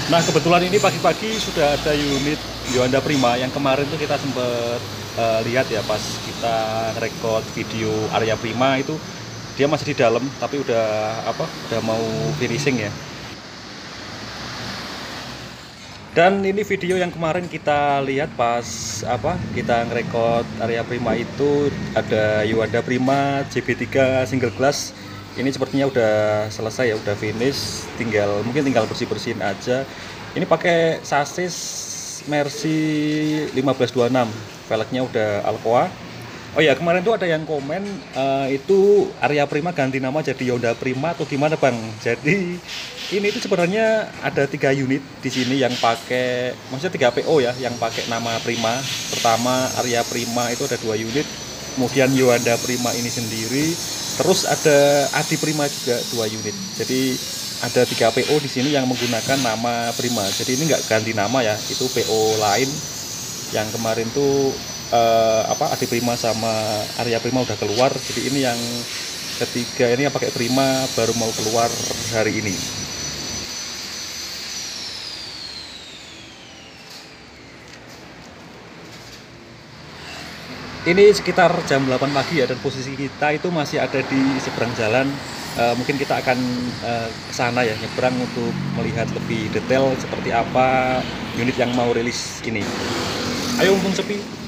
Nah, kebetulan ini pagi-pagi sudah ada unit Hyundai Prima yang kemarin tuh kita sempat lihat ya pas kita record video Arya Prima itu dia masih di dalam tapi udah mau finishing ya. Dan ini video yang kemarin kita lihat pas kita ngerekord Arya Prima itu ada Hyundai Prima JB3 single glass. Ini sepertinya udah selesai ya, udah finish, mungkin tinggal bersih-bersihin aja. Ini pakai sasis Mercy 1526, velgnya udah Alcoa. Oh ya, kemarin tuh ada yang komen itu Arya Prima ganti nama jadi Hyundai Prima atau gimana Bang? Jadi ini itu sebenarnya ada 3 unit di sini yang pakai, maksudnya 3 PO ya, yang pakai nama Prima. Pertama Arya Prima itu ada 2 unit, kemudian Hyundai Prima ini sendiri, terus ada Adi Prima juga 2 unit. Jadi ada 3 PO di sini yang menggunakan nama Prima. Jadi ini nggak ganti nama ya, itu PO lain yang kemarin tuh Adi Prima sama Arya Prima udah keluar. Jadi ini yang ketiga ini yang pakai Prima baru mau keluar hari ini. Ini sekitar jam 8 pagi ya, dan posisi kita itu masih ada di seberang jalan. Mungkin kita akan ke sana ya, nyebrang untuk melihat lebih detail seperti apa unit yang mau rilis ini. Ayo mumpung sepi.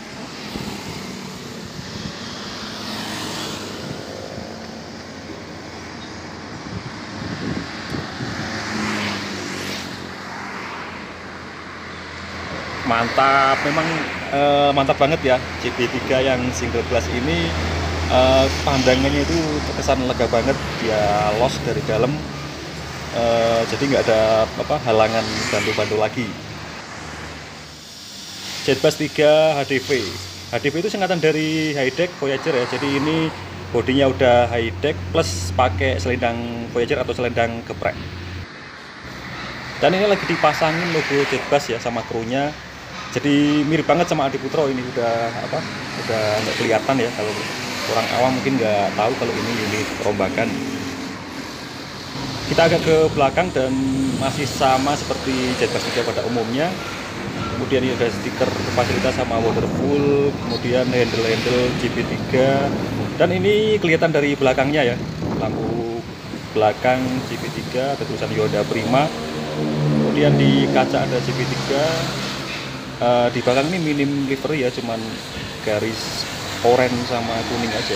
Mantap, memang mantap banget ya JB3 yang single glass ini. Pandangannya itu terkesan lega banget, dia los dari dalam, jadi nggak ada halangan bantu-bantu lagi. Jetbus 3 HDV. HDV itu singkatan dari High Deck Voyager ya, jadi ini bodinya udah high deck plus pakai selendang Voyager atau selendang geprek. Dan ini lagi dipasangin logo Jetbus ya sama krunya. Jadi mirip banget sama Adi Putro. Ini udah nggak kelihatan ya, kalau orang awam mungkin nggak tahu kalau ini unit perombakan. Kita agak ke belakang dan masih sama seperti Jetbus 3 pada umumnya. Kemudian ini ada stiker fasilitas sama waterful, kemudian handle JB3, dan ini kelihatan dari belakangnya ya, lampu belakang JB3 ada tulisan Hyundai Prima. Kemudian di kaca ada JB3. Di belakang ini minim livery ya, cuman garis oranye sama kuning aja.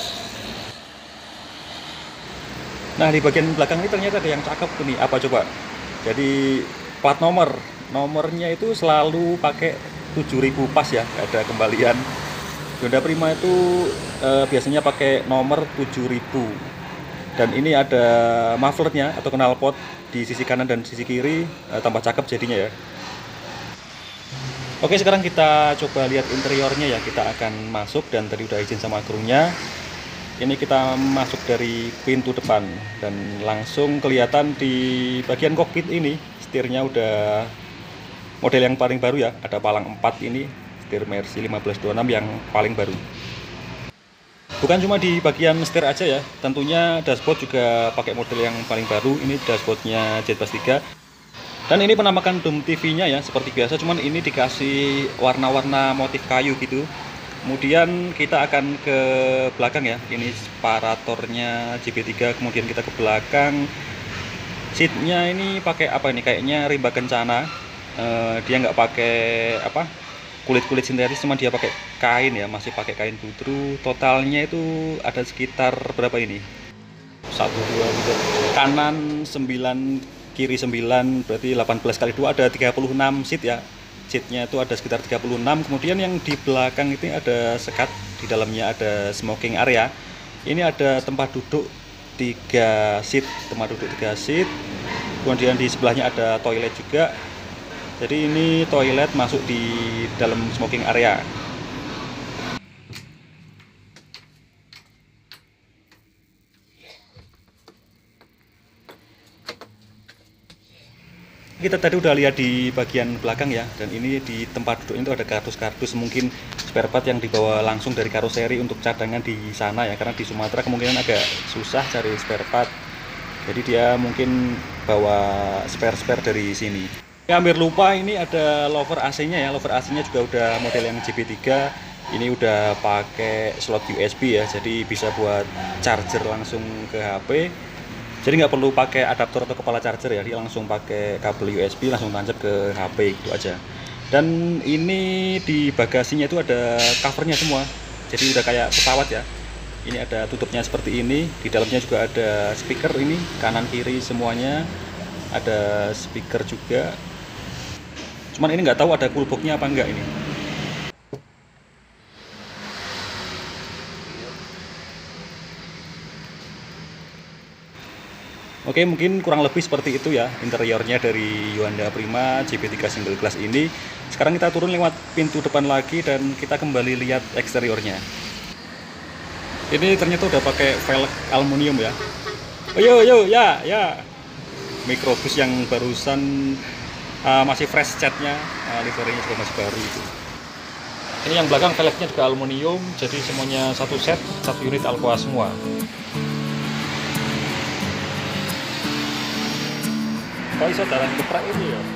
Nah, di bagian belakang ini ternyata ada yang cakep nih. Apa coba? Jadi plat nomornya itu selalu pakai 7000 pas ya, ada kembalian. Hyundai Prima itu biasanya pakai nomor 7000. Dan ini ada mufflernya atau knalpot di sisi kanan dan sisi kiri, tambah cakep jadinya ya. Oke, sekarang kita coba lihat interiornya ya. Kita akan masuk, dan tadi udah izin sama krunya. Ini kita masuk dari pintu depan dan langsung kelihatan di bagian kokpit ini setirnya udah model yang paling baru ya. Ada palang 4 ini, setir Mercy 1526 yang paling baru. Bukan cuma di bagian setir aja ya, tentunya dashboard juga pakai model yang paling baru. Ini dashboardnya Jetbus 3. Dan ini penampakan dom TV-nya ya seperti biasa, cuman ini dikasih warna-warna motif kayu gitu. Kemudian kita akan ke belakang ya, ini separatornya JB3. Kemudian kita ke belakang, seatnya ini pakai apa ini, kayaknya rimba kencana. Dia nggak pakai kulit sintetis, cuma dia pakai kain ya, masih pakai kain butru. Totalnya itu ada sekitar berapa ini, 1 2 3, kanan 9, kiri 9, berarti 18 kali 2 ada 36 seat ya. Seatnya itu ada sekitar 36. Kemudian yang di belakang itu ada sekat, di dalamnya ada smoking area. Ini ada tempat duduk 3 seat, kemudian di sebelahnya ada toilet juga. Jadi ini toilet masuk di dalam smoking area. Kita tadi udah lihat di bagian belakang ya, dan ini di tempat duduk itu ada kardus-kardus, mungkin spare part yang dibawa langsung dari karoseri untuk cadangan di sana ya, karena di Sumatera kemungkinan agak susah cari spare part. Jadi dia mungkin bawa spare-spare dari sini. Hampir lupa, ini ada lover AC-nya ya. Lover AC-nya juga udah model yang JB3. Ini udah pakai slot USB ya, jadi bisa buat charger langsung ke HP. Jadi nggak perlu pakai adaptor atau kepala charger ya, dia langsung pakai kabel USB langsung tancap ke HP gitu aja. Dan ini di bagasinya itu ada covernya semua, jadi udah kayak pesawat ya. Ini ada tutupnya seperti ini, di dalamnya juga ada speaker, ini kanan kiri semuanya ada speaker juga. Cuman ini nggak tahu ada coolboxnya apa enggak ini. Oke, mungkin kurang lebih seperti itu ya interiornya dari Yuanda Prima JB3 single glass ini. Sekarang kita turun lewat pintu depan lagi dan kita kembali lihat eksteriornya. Ini ternyata udah pakai velg aluminium ya. Oh yo ya. Microbus yang barusan masih fresh catnya, liverynya juga masih baru itu. Ini yang belakang velgnya juga aluminium, jadi semuanya satu set, satu unit Alcoa semua. Kok iso dalan keprak ini ya?